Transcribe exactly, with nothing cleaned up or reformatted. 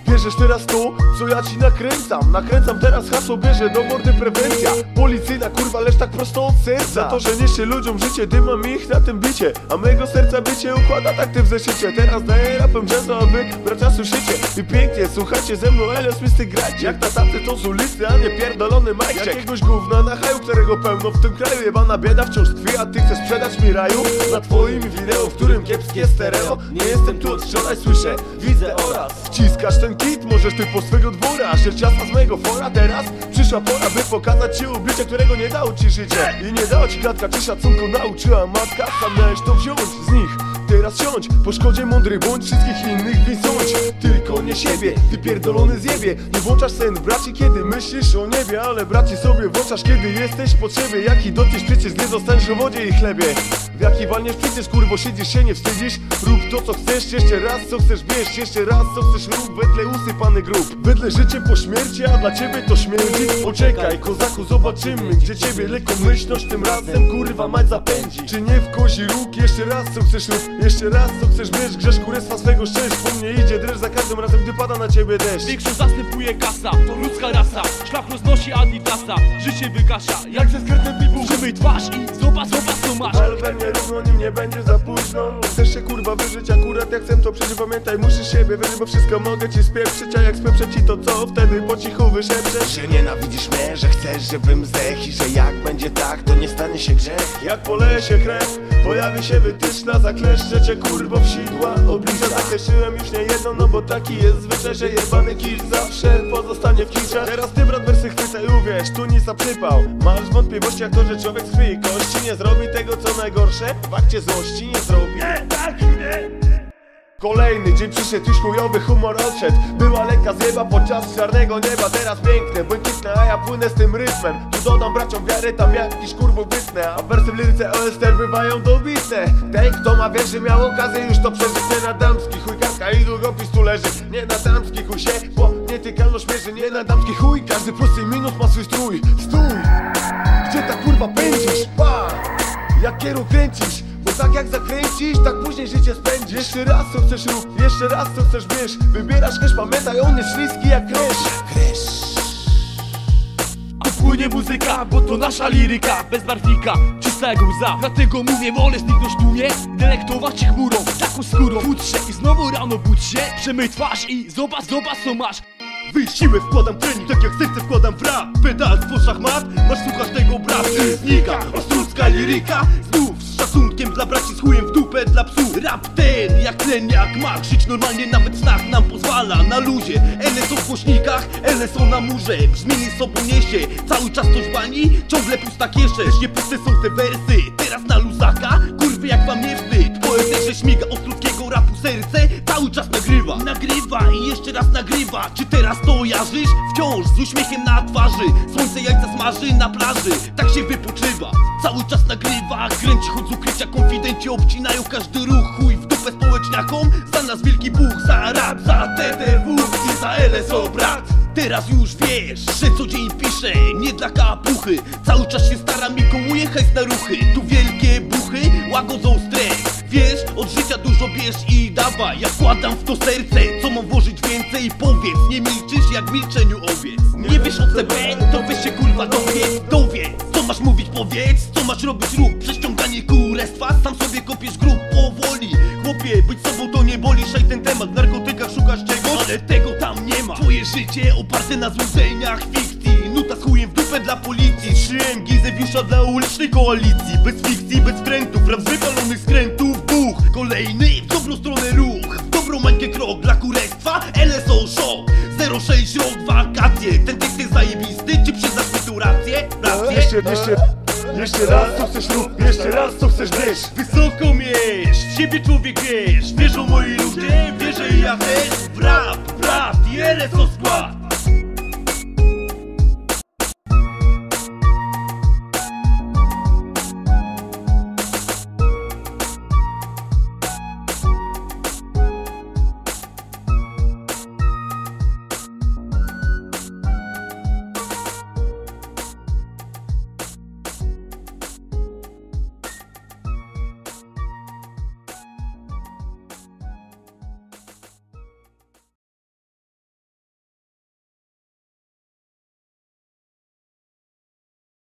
Bierzesz teraz to, co ja ci nakręcam. Nakręcam teraz hasło, bierze do mordy prewencja. Policyjna kurwa, lecz tak prosto od serca. Za to, że niesie ludziom życie, dymam ich na tym bicie. A mego serca bycie układa tak ty w zeszycie. Teraz daję rapem jazzo, a wy bracia słyszycie. I pięknie, słuchajcie ze mną, Elios Mysty gracie. Jak na tacy to z ulicy, a nie pierdolony Mike. Jakiegoś gówna na haju, którego pełno w tym kraju. Jebana bieda wciąż tkwi, a ty chcesz sprzedać mi raju. Na twoim wideo, w którym kiepskie stereo. Nie jestem tu od wczoraj, słyszę, widzę oraz wciskasz ten kit, możesz ty po swego dwora. Szel ciasta z mojego fora, teraz przyszła pora, by pokazać ci oblicze, którego nie dało ci życie. I nie dała ci klatka, czy szacunku nauczyła matka. Sam miałeś to wziąć z nich. Teraz siądź, po szkodzie mądry bądź, wszystkich innych win sądź. Tylko nie siebie, ty pierdolony zjebie. Nie włączasz sen braci, kiedy myślisz o niebie. Ale braci sobie włączasz, kiedy jesteś po siebie. Jaki dotyś przecież nie zostaniesz o wodzie i chlebie. W jaki walniesz przecież kurwo siedzisz, się nie wstydzisz. Rób to co chcesz, jeszcze raz co chcesz bierz. Jeszcze raz co chcesz rób, wedle usypany grób. Wedle życie po śmierci, a dla ciebie to śmierdzi. Poczekaj kozaku, zobaczymy, gdzie ciebie lekkomyślność tym razem kurwa mać zapędzi. Czy nie w kozi róg, jeszcze raz co chcesz rób. Jeszcze raz co chcesz bierz, grzesz kurestwa swego szczęść. Po mnie idzie dreszcz za każdym razem, gdy pada na ciebie deszcz. Większość zastępuje kasa, to ludzka rasa. Szlak roznosi adidasa, życie wygasza. Jak ze skrytem pipu, przymyj twarz i zobacz, zobacz co masz. Ale we mnie równo, nim nie będzie za późno. Chcesz się kurwa wyżyć, akurat jak chcę to przecież pamiętaj, musisz siebie wierzyć, bo wszystko mogę ci spieprzyć. A jak spieprzę ci to co, wtedy po cichu wyszepczesz. Że nienawidzisz mnie, że chcesz, żebym zdech. I że jak będzie tak, to nie stanie się grzech. Jak poleje się krew, pojawi się wytyczna. Zakleszczę cię kurwo w sidła oblicza. Zakreśliłem już nie jedno, no bo taki jest zwyczaj, że jebany kicz zawsze pozostanie w kicze. Teraz ty brat wersy chwytaj, uwierz, tu nic zaprzypał. Masz wątpliwości jak to, że człowiek z krwi i kości nie zrobi tego co najgorsze, w akcie złości nie zrobi. Nie, tak, nie. Kolejny dzień przyszedł, już chujowy humor odszedł. Była lekka zjeba podczas czarnego nieba. Teraz piękne, błękitne, a ja płynę z tym rytmem. Tu dodam braciom wiary, tam jakiś kurwo bytne. A wersy w liryce O S T bywają dobitne. Ten kto ma wierzy miał okazję już to przeżyć. Nie na damski chuj, kartka i długopis tu leży. Nie na damski chuj się, bo nietykalność mierzy. Nie na damski chuj, każdy plus i minus ma swój strój. Stój, gdzie ta kurwa pędzisz? Pa, jak kieru kręcisz. Bo tak jak zakręcisz, tak później życie spędzisz. Jeszcze raz co chcesz rób, jeszcze raz co chcesz bierz. Wybierasz kresz, pamiętaj, on jest śliski jak kresz. A płynie muzyka, bo to nasza liryka. Bez barwnika, czysta jak łza. Dlatego mówię, wolę zniknąć tłumie, delektować się chmurą, taką skórą. Wódź się i znowu rano budź się. Przemyj twarz i zobacz, zobacz co masz. Wyjść siłę wkładam trening, tak jak serce wkładam w rap. Pedalstwo szachmat, masz słuchasz tego brat. Znika, ostrucka liryka. Znów z szacunkiem dla braci, z chujem w dupę dla psu. Rap ten, jak tlen, jak mak. Żyć normalnie nawet w snach nam pozwala. Na luzie, L są w głośnikach, L są na murze. Brzmienie sobą niesie, cały czas coś bani. Ciągle pusta kiesze, nie puste są te wersy. Teraz na luzaka, kurwy jak wam nie wstyd. Poetycznie śmiga ostruckiego rapu serce. Cały czas nagrywa, nagrywa i jeszcze raz nagrywa. Czy teraz to jarzysz? Wciąż z uśmiechem na twarzy. Słońce jajca smaży na plaży, tak się wypoczywa. Cały czas nagrywa, kręci choć z ukrycia. Konfidenci obcinają każdy ruch. Chuj w dupę społeczniakom, za nas wielki Bóg. Za rap, za T D W i za L S O brat. Teraz już wiesz, że co dzień piszę, nie dla kapuchy. Cały czas się staram i kołuję hajs na ruchy. Tu wielkie buchy łagodzą stres. Wiesz, od życia dużo bierz i dawaj. Ja wkładam w to serce, co mam włożyć więcej. Powiedz, nie milczysz jak w milczeniu owiec. Nie wiesz o C B, to weź się kurwa dowiedz. Dowiedz, co masz mówić powiedz. Co masz robić rób, prześciąganie kurestwa. Sam sobie kopiesz grób powoli. Chłopie, być sobą to nie boli. Szaj ten temat, w narkotykach szukasz czegoś, ale tego tam nie ma. Twoje życie oparte na złudzeniach fikcji. Nuta z chujem w dupę dla policji. Szyłem gizewiusza dla ulicznej koalicji. Bez fikcji, bez wkrętów, rap z wypalonych skrętów. Buch, kolejny w dobrą stronę ruch. W dobrą mańkę krok dla kurestwa. L S O szok, zero sześć rok wakacje. Ten tekst jest zajebisty, czy przyznasz mi tu rację? Rację? Jeszcze, jeszcze, jeszcze raz co chcesz rób, jeszcze raz co chcesz bierz. Wysoko mierz, w siebie człowiek wiesz. Wierzą moi ludzie, wierzę i ja też. W rap, brat i L S O skład.